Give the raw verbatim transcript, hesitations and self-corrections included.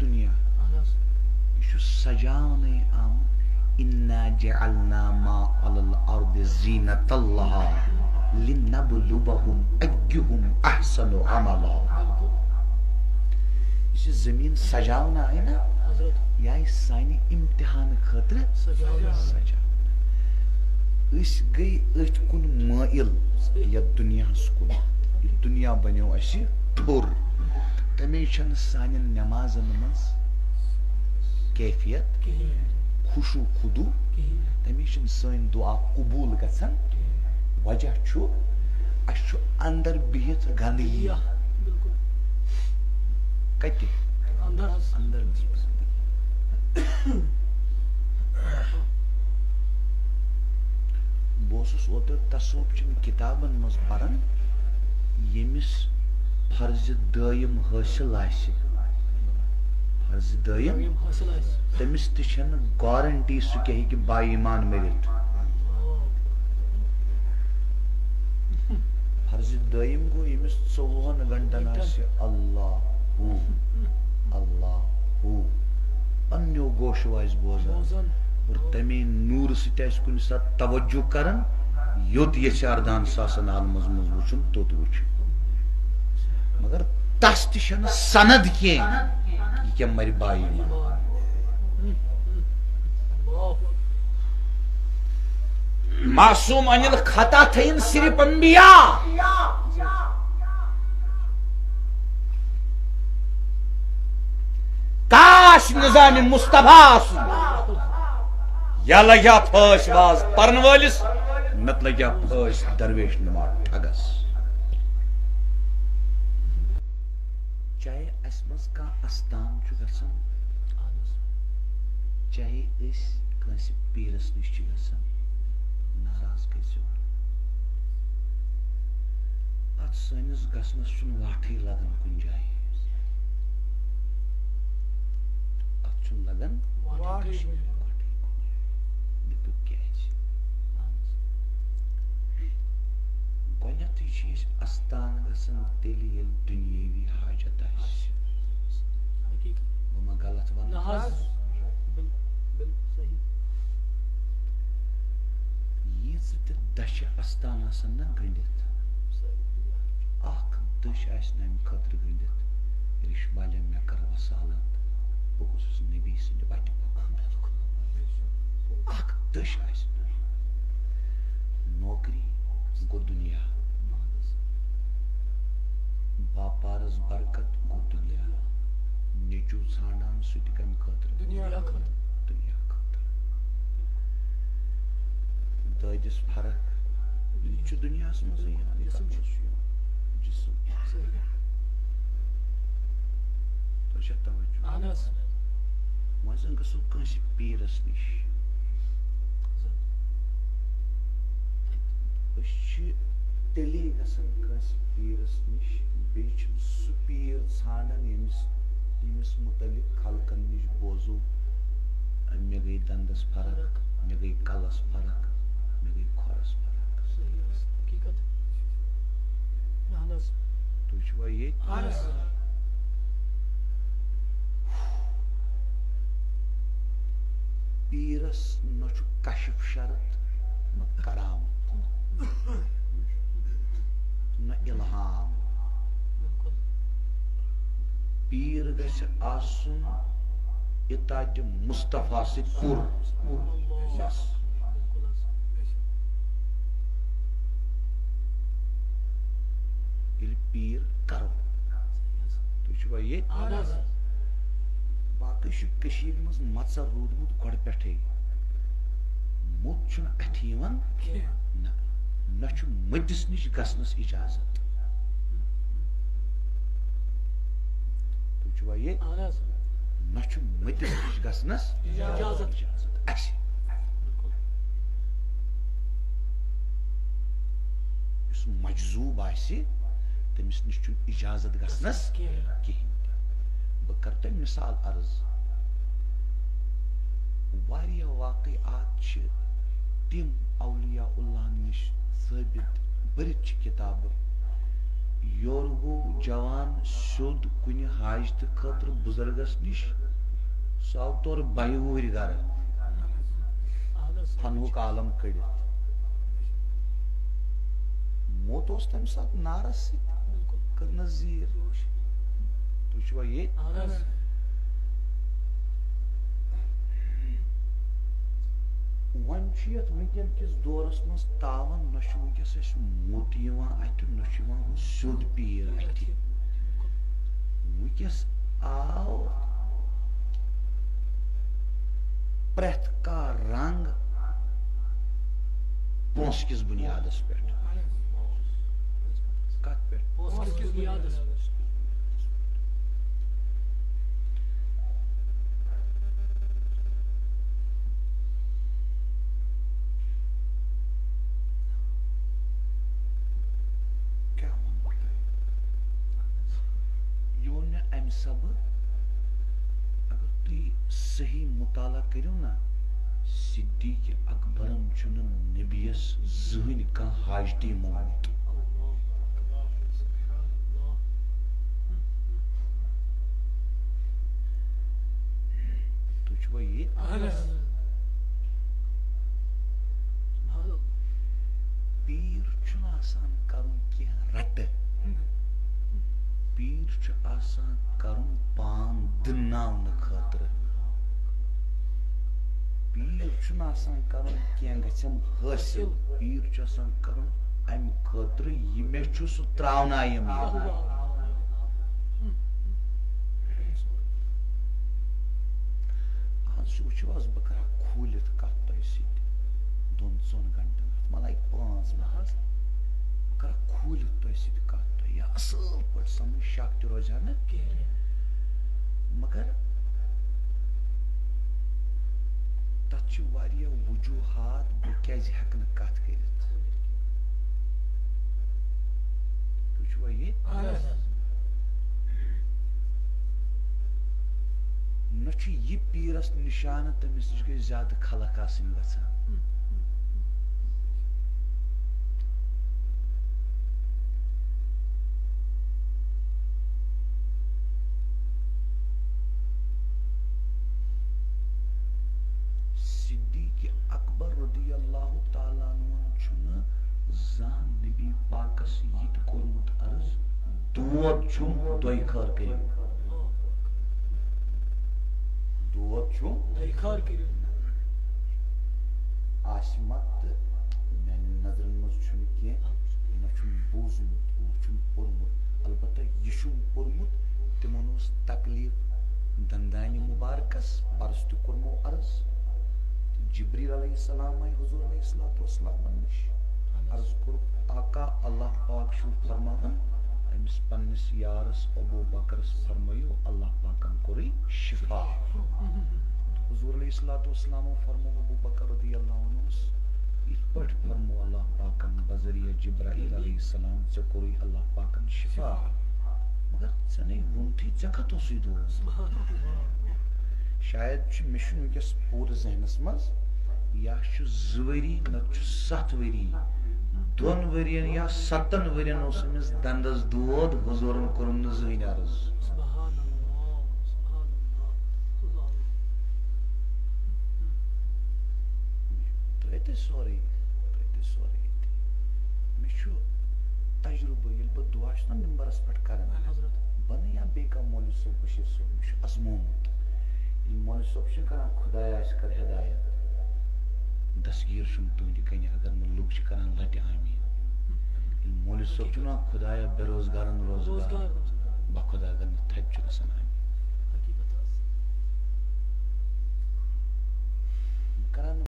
دنیا یہ چھُ سجاونے آمُت اِنَّا جَعَلْنَا مَا عَلَى الْأَرْضِ زِینَةً لَهَا لِنَبْلُوَهُمْ أَيُّهُمْ أَحْسَنُ عَمَلًا. یہ زمین سجاونا آئی نا یہ آئی سانہِ امتحان خٲطرٕ سجاونا. اس گئی أتھۍ کُن مٲیِل یتھ دُنیاہس کُن. یہِ دُنیا بنیو اَسہِ ٹھوٚر تمے چھنہٕ سانٮ۪ن نٮ۪مازن منٛز کیفیت خوشو خُدو تمے چھنہٕ سٲنۍ دعا قبوٗل گژھان. وجہ چھُ اَسہِ چھُ اندر بِہِتھ گندگی. کتہِ اندر بِہِتھ. بہٕ اوسُس اوترٕ تصوف چٮ۪ن کِتابن منٛز پران ییٚمِس فرضِ دٲیِم حٲصِل آسہِ فرضِ دٲیِم تٔمِس تہِ چھنہٕ گارنٹی سُہ کیٛاہ ہیٚکہِ با ایمان مٔرِتھ. فرضِ دٲیِم گوٚو ییٚمِس ژۄوُہن گنٹن آسہِ اللہ ہو اللہ ہو پننیو گوشو آسہِ بوزان اور تمے نوٗرٕ سۭتۍ آسہِ کُنہِ ساتہٕ توجہ کران یوٚت یژھِ اردان ساسن عالمس منٛز وٕچھُن توٚت وٕچھِ. مگر تس تہِ چھنہٕ سند کینٛہہ یہِ کیٛاہ مرِ با ایمان. معصوم انل خطا تھٲیِن صرف انبیا. کاش نظام مصطفیٰ آسُن یا لگیا پھٲسۍ واز پرن وٲلِس نتہٕ لگیا پھٲسۍ درویش نما ٹھگس. چاہے اسہِ منٛز کانٛہہ استان چھُ گژھان چاہے أسۍ کٲنٛسہِ پیٖرس نِش چھِ گژھان ناراض گٔژھِو اتھ سٲنِس گژھنس چھُنہٕ واٹھٕے لگان کُنہِ جایہِ. اتھ چھُنہٕ لگان واٹھٕے. گۄڈنٮ۪تھٕے چھِ أسۍ استان گژھان تیٚلہِ ییٚلہِ دُنیٲوی حاجت آسہِ. بہٕ ما غلط ونہٕ. ییٖژٕ تہِ دَچھِ استان آسان نا گٔنڈِتھ اکھ دٔچھ آسہِ نہٕ امہِ خٲطرٕ گٔنڈِتھ رِش بالیا مےٚ کر وصالت بہٕ گوٚژھُس نبی سٕنٛدِ وتہِ پکُن. اکھ دٔچھ آسہِ نہٕ. نوکری گوٚو دُنیا باپارس برکت گوٚو دُنیا. نیٚچوٗ ژھانڈان سُہ تہِ کمہِ خٲطرٕ دُنیا خٲطرٕ. دٲدِس فرق یہِ چھُ دُنیاہس منٛزٕے یِوان جسم. تۄہہِ چھا توجہ. وۄنۍ زن گژھو کٲنٛسہِ پیٖرس نِش. أسۍ چھِ تیٚلے گژھان کٲنٛسہِ پیٖرس نِش بیٚیہِ چھُ سُہ پیٖر ژھانڈان ییٚمِس ییٚمِس مُتعلق خلقن نِش بوزو مےٚ گٔے دندس فرق مےٚ گٔے کلس فرق مےٚ گٔے کھۄرس فرق. تُہۍ چھِوا ییٚتہِ. پیٖرس نہ چھُ کشف شرط نہ کرامت نہ الہام. پیٖر گژھِ آسُن اطاعتِ مصطفیٰ سۭتۍ پوٗرٕ. بس ییٚلہِ پیٖر کرو. تُہۍ چھِوا ییٚتہِ. باقٕے چھُ کٔشیٖرِ منٛز مژر روٗدمُت گۄڈٕ پٮ۪ٹھَے. موٚت چھُنہٕ اَتھِ یِوان نہ نہ چھُ مٔدِس نِش گژھنس اِجازت. تُہۍ چھِوا ییٚتہِ. نہ چھُ مٔدِس نِش گژھنس اِجازت اَسہِ. یُس مجذوٗب آسہِ تٔمِس نِش چھُنہٕ اِجازت گژھنس کِہیٖنۍ. بہٕ کرٕ تۄہہِ مِثال عرض. واریاہ واقعات چھِ تِم اولیاء اللہ نِش ثٲبت بٔرِتھ چھِ کِتابہٕ یور گو جوان سیود کن حاجت خاطر بزرگس نش سہ آو تور بہہ وہر گر فنہک عالم کڑت موت اس تمہ سات نارس ست کرنس زیر تھی چھوا یہ ون یت ونکین کس دورس مز تاون نہ ونکس اس موت ات نہ سیود پیر ات ونکس آو پریت کا رنگ پونس کس بنیادس پہ کت پہ سب اگر تھی صحیح مطالعہ کرو نا صدیق اکبرن چھ نبیس زہن کان حاجتی مونت تو چھو یہ پیر چھن آسان کرن کی رٹ پیر چھ آسان کرن پان دناون خاطر پیر چھ آسان کرن کی گھم حاصل پیر چھ آسان کرن ام خاطر یہ مے چھ سہ تراونایم آج وچھو آز بہ کرا کھولت کت تہ ست دون ژون گھنٹن ملائی پانچ محض بہ کرا کھولت تہ ست کت یا اصل پہ سمجھ شک تہ روزا نا مگر تت چھ واریاہ وجوہات بہ کیازِ ہیکہ نہ کتھ کٔرِتھ تُہۍ چھوا یہ نہ چھ یہ پیرس نشانہ تٔمِس نش گژھِ زیادٕ خلق آسٕنۍ گژھان اکبر رضی اللہ تعالیٰ عنہ چھن زان نبی پاکس یہ کورمت عرض دود چھم دوئی خار کرو دود چھم دوئی خار کرو آسمت میانی نظرن مز چھن کی نہ چھم بوزمت نہ چھم پورمت البتہ یہ چھم پورمت تمن اس تکلیف دندانی مبارکس پرس تہ کورمو عرض جبریل علیہ السلام آئی حضور علیہ السلام نش عرض کور آقا اللہ پاک چھو فرماون امس پنس یارس ابو بکرس فرمایو اللہ پاکن کوری شفا حضور علیہ السلام فرمو ابو بکر رضی اللہ عنہ یت پٹ فرمو اللہ پاکن بذریعہ جبرائیل علیہ السلام ژے کوری اللہ پاکن شفا مگر ژے نے ونتھی ژے کتھ اوسُے دود شاید مش ونکس پور ذہنس مز یا زوری نہ ست وری دون ورین یا ستن ورین اس امس دندس دود حضورن کورن نہ زہین عرض ترے سوری ترے سوری مش تجربہ یل بہ دعا چھنا ممبرس پٹ کران بن یا بیکا مولوی صاحب بشیر صاحب مش ازمومت مولوی صاحب چھ کران خدایا اس کر ہدایت دستگیر چھم تہندِ کنہِ اگر نہٕ لُکھ چھِ کران لٹہِ آمیٖن مولوی صٲب چھُ ونان خدایا بے روزگارن روزگار بخدا اگر نہٕ تھپہِ چھُ گژھان